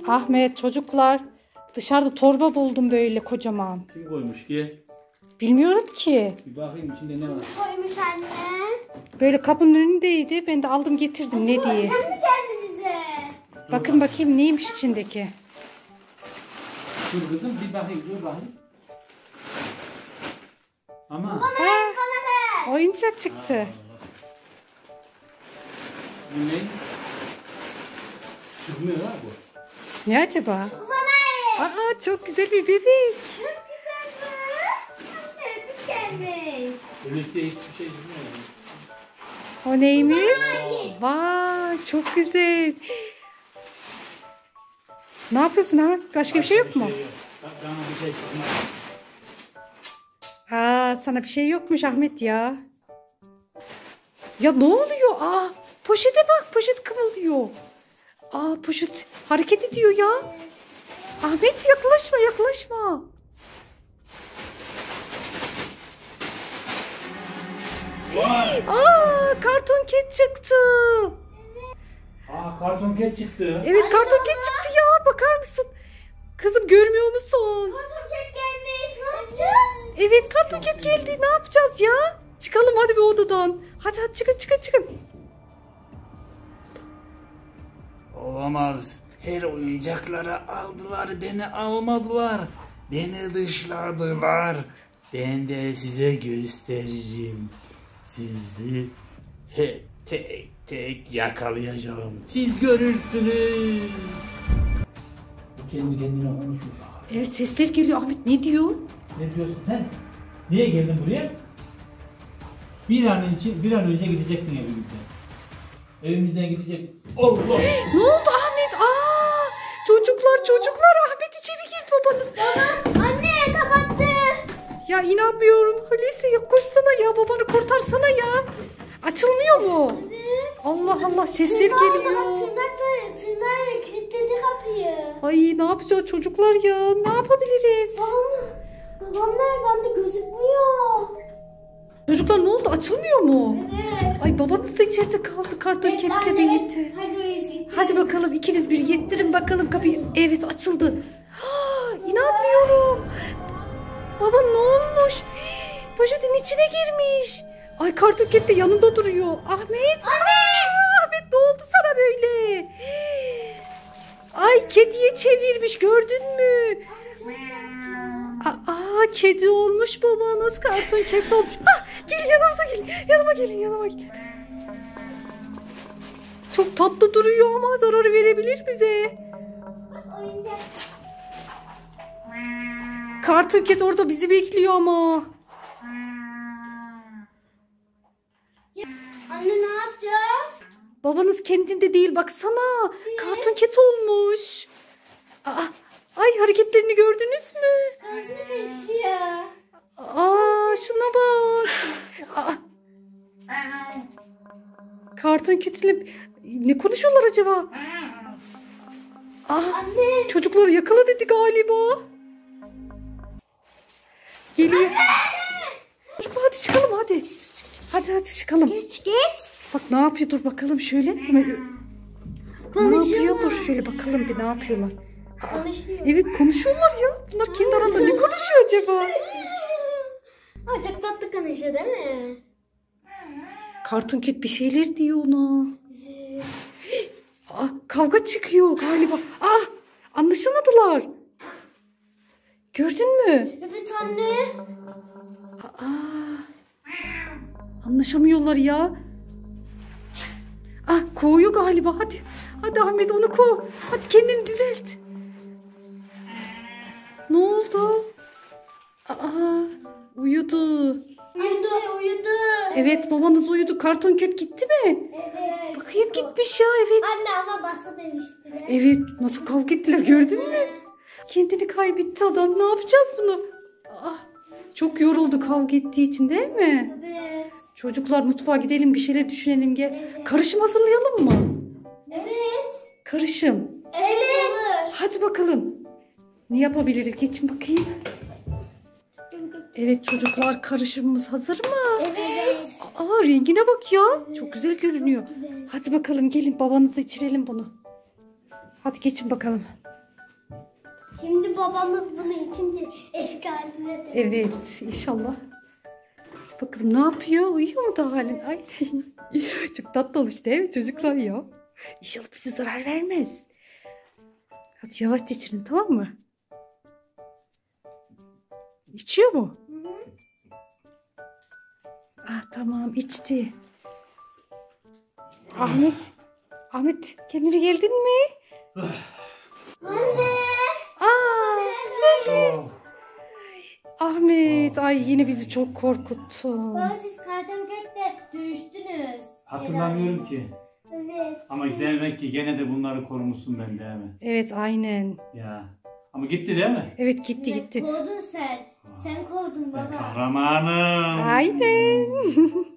Ahmet, çocuklar, dışarıda torba buldum böyle kocaman. Kim koymuş ki? Bilmiyorum ki. Bir bakayım içinde ne var? Koymuş anne. Böyle kapının önündeydi. Ben de aldım getirdim. Ne diye. Sen mi geldi bize? Bakın bakayım neymiş içindeki. Dur kızım bir bakayım, dur bakayım. Ama Bana ver. Oyuncak çıktı. bu ne? Çıkmıyor ha bu. Ne acaba? Bana ver. Aa, çok güzel bir bebek. Çok güzel bu. Anne süt gelmiş. Öyleyse hiçbir şey çıkmıyor. O neymiş? Vay, çok güzel. Ne yapıyorsun ha? Başka bir şey yok mu? Bana bir şey çıkmaz. Aa, sana bir şey yokmuş Ahmet ya. Ya ne oluyor? Aa, poşete bak, poşet kımıldıyor. Aa, poşet hareket ediyor ya. Ahmet yaklaşma, yaklaşma. Aa, karton ket çıktı. Aa, karton ket çıktı. Evet, karton ket çıktı ya. Bakar mısın? Kızım, görmüyor musun? Karton kek gelmiş. Ne yapacağız? Evet, karton ket geldi. Ne yapacağız ya? Çıkalım hadi bir odadan. Hadi hadi çıkın. Olamaz. Her oyuncakları aldılar, beni almadılar. Beni dışladılar. Ben de size göstereceğim. Sizi hep tek tek yakalayacağım. Siz görürsünüz. Bu kendi kendine konuşuyor. Evet, sesler geliyor. Ahmet ne diyor? Ne diyorsun sen? Niye geldin buraya? Bir an önce gidecektin evimizden. Evimizden gidecek. Allah! Ne oldu Ahmet? Aa, çocuklar Ahmet içeri girdi babanız. Anne kapattı. Ya inanmıyorum. Hulusi ya, koşsana ya, babanı kurtarsana ya. Açılmıyor mu? Evet. Allah Allah, sesler geliyor. Tırnakla kilitledi kapıyı. Ay, ne yapacağız çocuklar ya? Ne yapabiliriz? Babam nereden de gözükmüyor. Çocuklar ne oldu? Açılmıyor mu? Evet. Ay, babanız da içeride kaldı. Karton ketle birlikte. Hadi Hulusi. Hadi bakalım, ikiniz bir yettirin bakalım kapıyı. Evet, açıldı. İnanmıyorum. Baba ne olmuş? Poşetin içine girmiş. Ay, karton ket de yanında duruyor. Ahmet. Ahmet, ne oldu sana böyle? Ay, kediye çevirmiş, gördün mü? Aa, kedi olmuş babanız, karton ket olmuş. Gelin yanımıza, gelin. Yanıma gelin. Çok tatlı duruyor ama zarar verebilir bize. Oyuncak. Karton ket orada bizi bekliyor ama. Anne ne yapacağız? Babanız kendinde değil, baksana. Karton ket olmuş. Ay, hareketlerini gördünüz mü? Ağzını kaşıyor. Şuna bak. Karton ketiyle ne konuşuyorlar acaba? Anne. Çocukları yakala dedi galiba. Geliyor. Çocuklar hadi çıkalım hadi. Hadi çıkalım. Geç. Bak ne yapıyor, dur bakalım şöyle. Ne yapıyor, dur şöyle bakalım bir ne yapıyorlar. Konuşuyor. Evet, konuşuyorlar ya. Bunlar kendi aralarında ne konuşuyor acaba? Çok tatlı konuşuyor değil mi? Karton ket bir şeyler diyor ona. Kavga çıkıyor galiba. Anlaşılmadılar. Gördün mü? Evet anne. Anlaşamıyorlar ya. Kovuyor galiba. Hadi Ahmet, onu kov. Hadi kendini düzelt. Ne oldu? Uyudu. Uyudu. Evet, babanız uyudu. Karton ket gitti mi? Evet. Bakayım, gitmiş ya, evet. Anne ama basta demiştiler. Evet, nasıl kavga ettiler gördün mü? Kendini kaybetti adam. Ne yapacağız bunu? Çok yoruldu kavga ettiği için, değil mi? Evet. Çocuklar, mutfağa gidelim, bir şeyler düşünelim, gel. Karışım hazırlayalım mı? Evet. Karışım. Evet. Olur. Hadi bakalım. Ne yapabiliriz? Geçin bakayım. Evet çocuklar, karışımımız hazır mı? Evet. Rengine bak ya. Çok güzel görünüyor. Hadi bakalım, gelin babanıza içirelim bunu. Hadi geçin bakalım. Şimdi babamız bunu içince eski haline dönüyor. Evet inşallah. Hadi bakalım ne yapıyor? Uyuyor mu da halen? Ay. Çok tatlı olmuş değil mi çocuklar ya? İnşallah bize zarar vermez. Hadi yavaşça içirin tamam mı? İçiyor mu? Hı hı. Ah tamam içti. Ahmet. Ahmet kendine geldin mi? Anne. Aa güzeldi. Oh. Ahmet ay yine bizi çok korkuttu. Baba siz Kartonketle dövüştünüz. Hatırlamıyorum ki. Evet. Ama demek ki gene de bunları korumuşsun ben değil mi? Evet aynen. Ya. Ama gitti değil mi? Evet gitti Evet, gitti. kovdun sen. Sen kovdun Ben baba. kahramanım. Aynen.